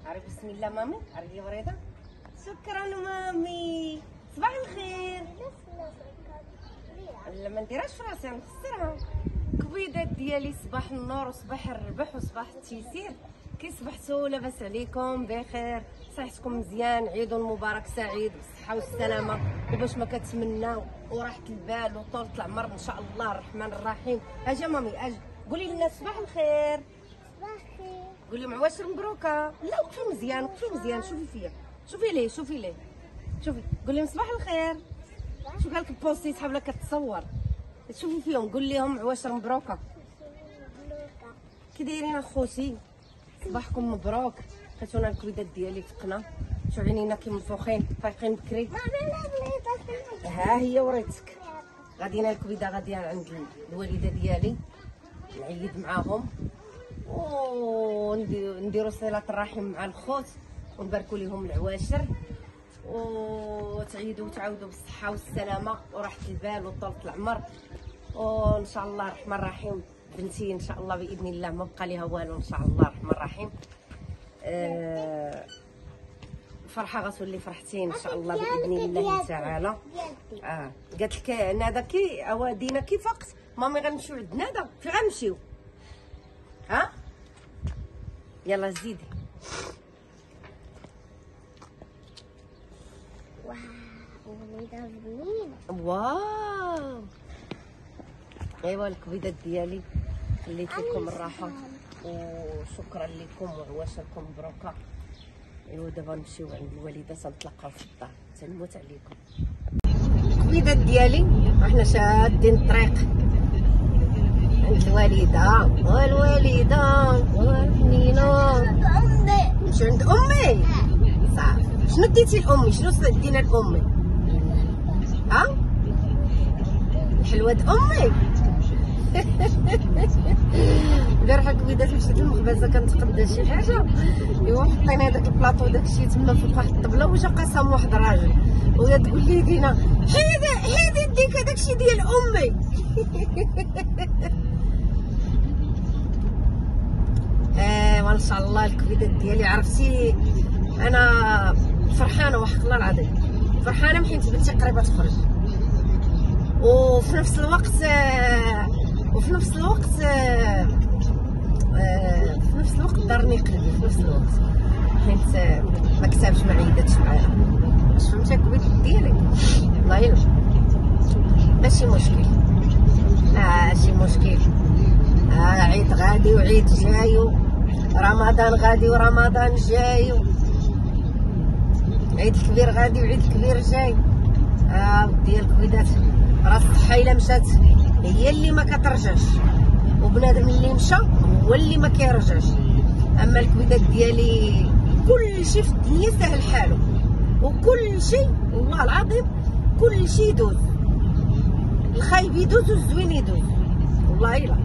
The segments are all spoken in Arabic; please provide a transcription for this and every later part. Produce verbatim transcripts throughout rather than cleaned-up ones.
عرفي بسم الله مامي، عرفي وريضه. شكرا مامي، صباح الخير. لا ما نديرهاش في راسي، نخسرها. كبيدات ديالي صباح النور وصباح الربح وصباح التيسير. كي صبحتوا؟ لاباس عليكم؟ بخير؟ صحتكم مزيان؟ عيد مبارك سعيد بالصحه والسلامه وباش ما كتمناو وراحه البال وطولة العمر ان شاء الله الرحمن الرحيم. اجا مامي اجا، قولي للناس صباح الخير. صباح الخير. قولي لهم عواشر مبروكه. لا وقفي مزيان، وقفي مزيان، شوفي فيا، شوفي ليه، شوفي ليه، شوفي. قولي لهم صباح الخير. شو قالك البوستي صحاب لك كتصور؟ شوفي فيهم، قول لهم عواشر مبروكه. كي دايرين اخوتي؟ صباحكم مبروك. خيتونا الكبيدات ديالي فقنا، شو عينينا كي منفوخين فايقين بكري. ها هي وريتك. غاديين الكبيده، غاديين عند الوالده ديالي نعيد معاهم ونديروا صله الرحم مع الخوت ونباركوا لهم العواشر وتعيدوا وتعاودوا بالصحه والسلامه وراحه البال وطولة العمر. وان شاء الله الرحمن الرحيم بنتي ان شاء الله باذن الله ما بقى ليها والو ان شاء الله الرحمن الرحيم. أه فرحه غتولي فرحتين ان شاء الله باذن الله تعالى. اه قالت لك نادا كي اوادينا كي فقت مامي غنمشيو عند نادا، فين غنمشيو؟ ها يلا زيدي. واو وليدة بنينة. واو ايوا الكبيدات ديالي خليت لكم الراحه وشكرا لكم وعواشركم مبروكه. ايوا دابا نمشيو عند الوالده تنتلاقاو في الدار، تنموت عليكم. الكبيدات ديالي احنا شادين الطريق عند الوالده والوالده والبنينه. نمشيو عند امي. صافي شنو ديتي لامي؟ شنو دينا لامي؟ ها الحلوه د امي. البارحه كبيدات مشيت للمخبزه كنتقدا شي حاجه، ايوا حطينا هذاك البلاطو داكشي تما فوق واحد الطبله وجا قسم واحد الراجل وهي تقول لي دينا حيدي حيدي يديك هذاك الشيء ديال امي. ايوا ان شاء الله الكبيدات ديالي عرفتي انا فرحانه وحق الله العظيم، فرحانه حيت بنتي قريبه تخرج وفي نفس الوقت وفي نفس الوقت في نفس الوقت دارني قلبي في نفس الوقت حيت ما كتبش ما عيدتش معايا. واش فهمتي الكبيدات ديالي؟ والله الا ماشي مشكل، ماشي مشكل. آه عيد غادي وعيد جاي، رمضان غادي ورمضان جاي، عيد الكبير غادي وعيد الكبير جاي. اه ودي الكبيدات راه الصحه الا مشات هي اللي ما كترجعش، وبنادم اللي مشى هو اللي ما كيرجعش. اما الكبيدات ديالي كل شيء في الدنيا سهل حاله، وكل شيء والله العظيم كل شيء يدوز، الخايب يدوز والزوين يدوز والله الا.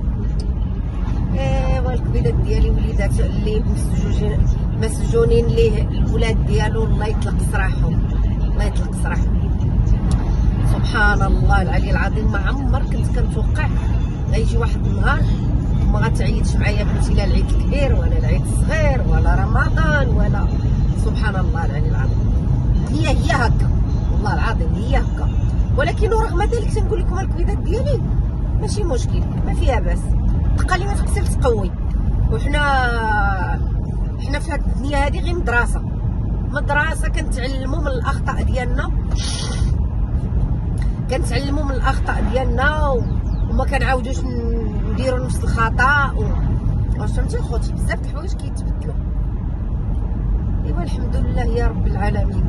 ايوا الكبيدات ديالي وليدات اللي مسجونين مسجونين ليه الولاد ديالو الله يطلق سراحهم، الله يطلق سراحهم. سبحان الله العلي العظيم، ما عمر كنت كنتوقع غيجي واحد النهار وما غتعيطش معايا بنتي لا العيد الكبير ولا العيد الصغير ولا رمضان ولا. سبحان الله العلي العظيم، هي هي هكا والله العظيم هي هكا. ولكن رغم ذلك تنقول لكم الكبيدات ديالي ماشي مشكل، ما فيها باس، تقالي ما تقتل تقوي. وحنا حنا في هاد الدنيا هادي غير مدرسه مدرسه كنتعلموا من الاخطاء ديالنا، كنتعلموا من الاخطاء ديالنا وما كنعاودوش نديروا نفس الخطا. واش فهمتي خوتي؟ بزاف د الحوايج كيتبدلوا. ايوا الحمد لله يا رب العالمين.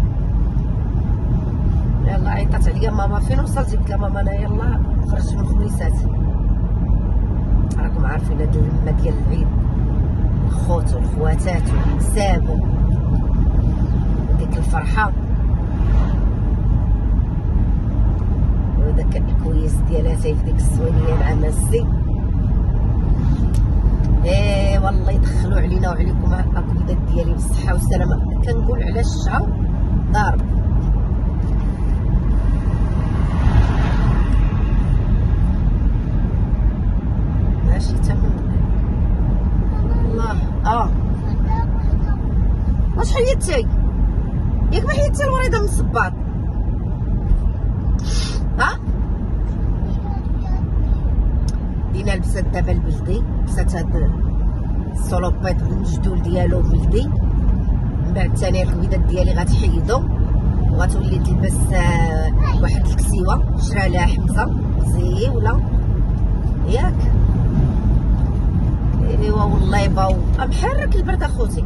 يلا عيطات عليا ماما فين وصلتي؟ قلت لها ماما انا يلا خرجت من خميسات. راكم عارفين هاد اللمه ديال العيد، الخوت والخواتات والحساب وديك الفرحه وداك الكويس ديالها تاي في ديك السوانيه العماسي. ايه والله يدخلوا علينا وعليكم الكبيدات ديالي بالصحه والسلامه. كنقول على الشعب ضارب. ماشي تم الله. اه واش حيدتي؟ ياك ما حيدتي الوريده من الصباط؟ ها دينا لبسات دابا البلدي، لبسات هاد السلوبيط بالمجدول ديالو بلدي. من بعد ثاني الكبيدات ديالي غتحيدو وغتولي تلبس واحد الكسيوه شرا لها حمزه زيوله ياك. ايوا والله باو محرك البرد اخوتي،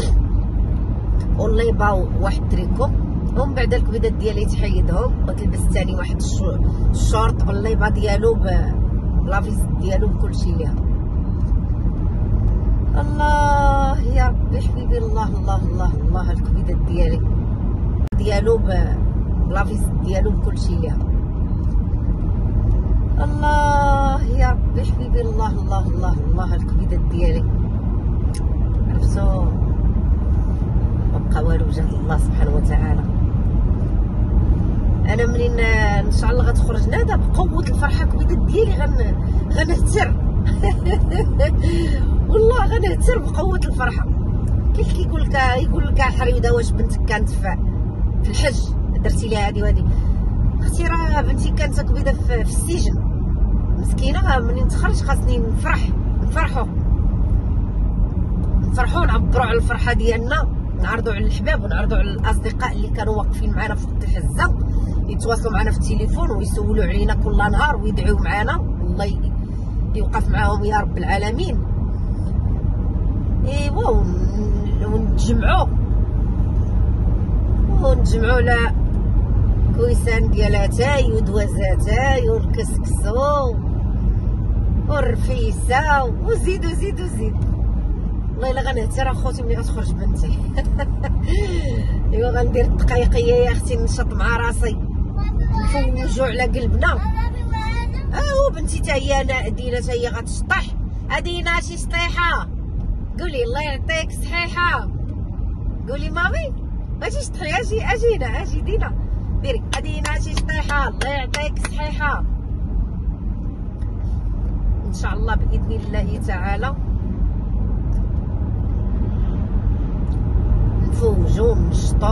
والله باو واحد تريكو. ومن بعد الكبيدات ديالي تحيدهم وتلبس ثاني واحد الشورط بالليبه ديالو بلافيز ديالو بكلشي ليها. الله يا ربي حبيبي، الله الله الله الله الكبيدات ديالي ديالو بلافيز ديالو بكلشي ليها. الله يا ربي حبيبي، الله الله الله الله الكبيدات ديالي عرفتو مبقى والو بجهد الله سبحانه وتعالى. انا منين ان شاء الله غتخرج نادا بقوه الفرحه الكبيدات ديالي غن غنهتر والله غنهتر بقوه الفرحه. كيف كيقول لك يقول لك حريوده واش بنتك كانت في في الحج درتي لها هذه وهذه؟ اختي راه بنتي كانت كبيده في السجن مسكينه، منين تخرج خاصني نفرح نفرحوا نفرحوا نعبروا على الفرحه ديالنا، نعرضوا على الحباب ونعرضوا على الاصدقاء اللي كانوا واقفين معنا في وقت الحزه، يتواصلوا معنا في التليفون ويسولوا علينا كل نهار ويدعيو معنا، الله يوقف معاهم يا رب العالمين. ايوا ونتجمعوا ونتجمعوا على كويسان ديال اتاي ودواز اتاي والكسكسو والرفيسه وزيدو زيدو زيد. والله الا غنهتر اخوتي ملي غتخرج بنتي ايوا غندير الدقايقيه يا اختي نشط مع راسي نفوجو على قلبنا. اه بنتي تا هي دينا تا هي غتشطح. ادينا شي شطيحه قولي الله يعطيك صحيحه، قولي مامي اجي شطحي اجي اجينا اجي دينا ديري ادينا شي شطيحه الله يعطيك صحيحه. ان شاء الله باذن الله تعالى نفوجو ونشطو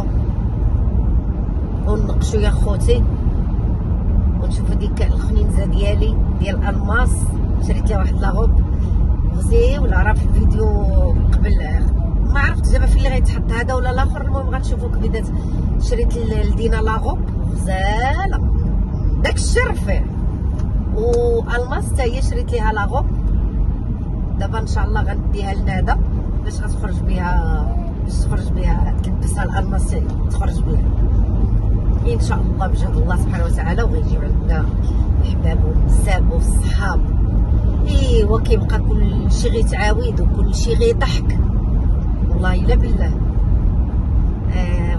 وننقشو يا خوتي ونشوفو ديك الخنينزه ديالي ديال الالماس. شريت لها واحد لاغوب غزيوله، راه في الفيديو قبل ما عرفت دابا فين اللي غيتحط هذا ولا الاخر. المهم غتشوفوا كبيدات شريت لدينا لاغوب غزاله داك الشر فيه، والماس حتى هي شريت ليها لاغوب. دابا ان شاء الله غنديها لنادا باش غتخرج بها باش تخرج بها تلبسها الالماس تخرج بها ان شاء الله بجهد الله سبحانه وتعالى. وغيجيو عندنا الحباب والنساب والصحاب. ايوا كيبقى كل شيء غيتعاود وكل شيء غيضحك والله الا بالله. ايوا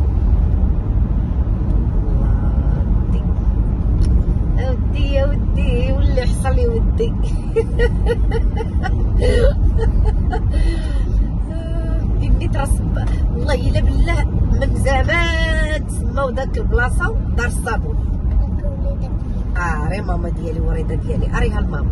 ودي يا ودي واللي حصل لي ودي بدي ترصب والله الا بالله. من زمان تسماو داك البلاصه دار الصابون. اه ري ماما ديالي وريده ديالي اريها لماما.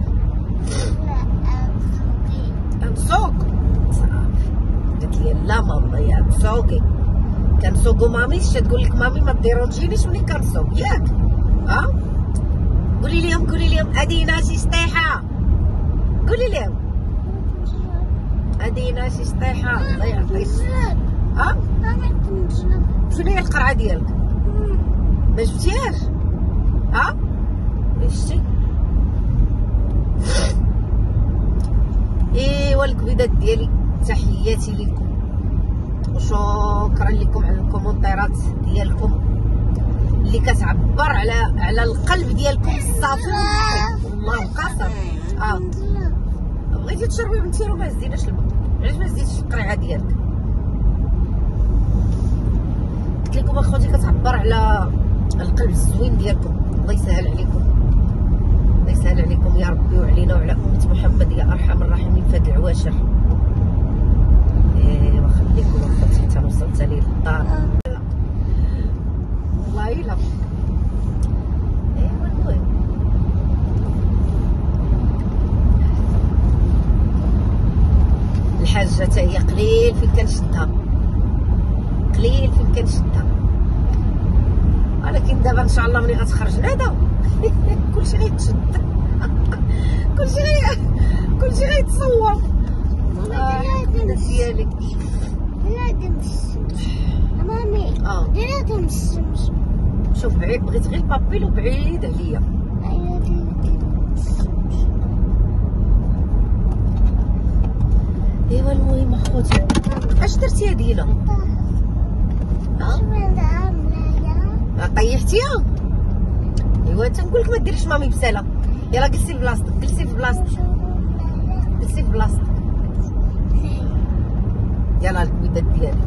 لا نسوق صافي قالت لي لا ماما يا نسوقي كنسوقو مامي شتا تقول لك مامي ما ديرونجينيش ملي كنسوق ياك. ها قولي لهم قولي لهم ادينا شي شطيحه قولي لهم ادينا شي شطيحه الله يعطيك. ها شنو هي القرعه ديالك ما جبتيهاش؟ ها شتي؟ ايوا الكبيدات ديالي تحياتي لكم وشكرا لكم على الكومونتيرات ديالكم اللي كتعبر على على القلب ديالكم الصافي والله القاسم. اه بغيتي تشربي بنتي راه ما زيناش الماء، علاش ما زيدتيش القريعه ديالك؟ قلت لكم اخوتي كتعبر على القلب الزوين ديالكم. الله يسهل عليكم الله يسهل عليكم يا ربي وعلينا وعلى أمة محمد يا ارحم الراحمين في هاد العواشر. ايوا خليكم اخوتي حتى وصلت لي للدار والله الا. ايوا المهم الحاجه حتى هي قليل فين كنشدها قليل فين كنشدها، ولكن دابا ان شاء الله ملي غتخرج نادا كلشي غيتشد كلشي غي كلشي غيتصور. والله ديالك بنادم الشمس مامي. اه بنادم الشمس. شوف بعيد، بغيت غير البابيل وبعيد عليا. ايوا بنادم الشمس. ايوا المهم اخوتي اش درتي يا دينا؟ ها شنو عامله؟ طيحتيها؟ ايوا تنقول لك ما ديريش مامي بساله. يلا جلسي في بلاصتك، جلسي في بلاصتك، جلسي في بلاصتك. يلا الكويدات ديالي.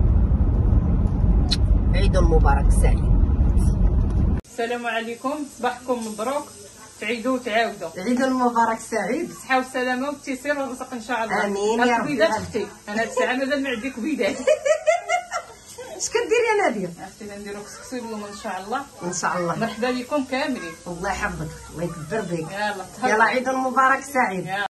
عيد مبارك سعيد. السلام عليكم، صباحكم مبروك، تعيدوا وتعاودوا. عيد مبارك سعيد. بالصحة والسلامة والتيسير والرزق ان شاء الله. آمين يا رب. كبيدات اختي، انا هاد الساعة مازال ما عندي كبيدات. اش كديري يا ناديه؟ اختي نديرو كسكسي باللوم ان شاء الله. ان شاء الله. مرحبا بكم كاملين. الله يحفظك، الله يكبر بك. يلا تهلا. يلا عيد مبارك سعيد. يلا.